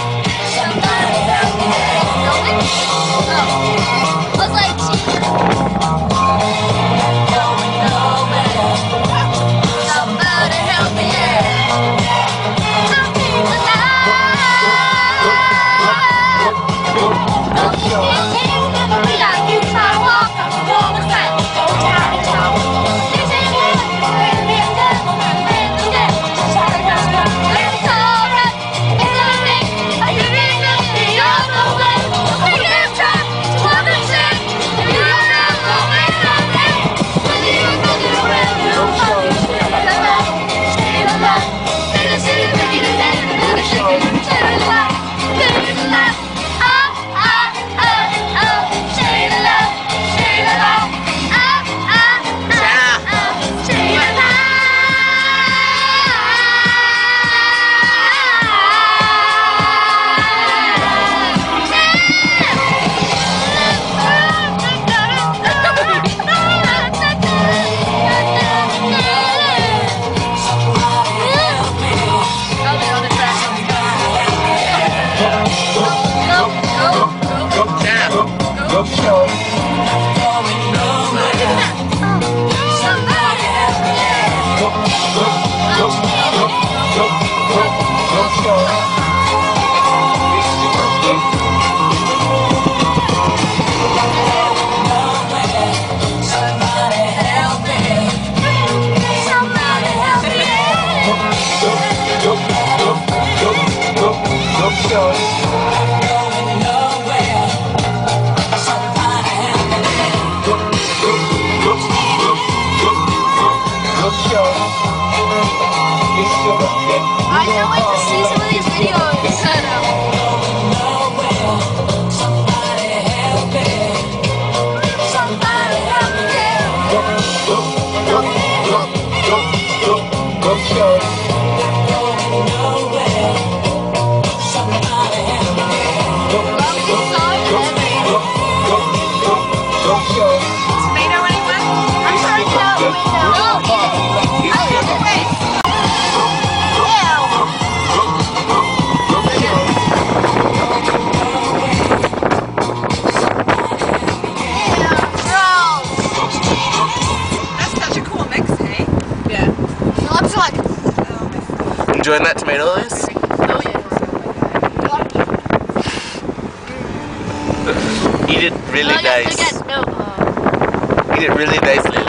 I can't wait to see some of these videos. Somebody help Tomato, anyone? I'm sorry, no. Enjoying that tomato, Liz? Oh yeah. Eat it really nice. Eat Eat it really nicely.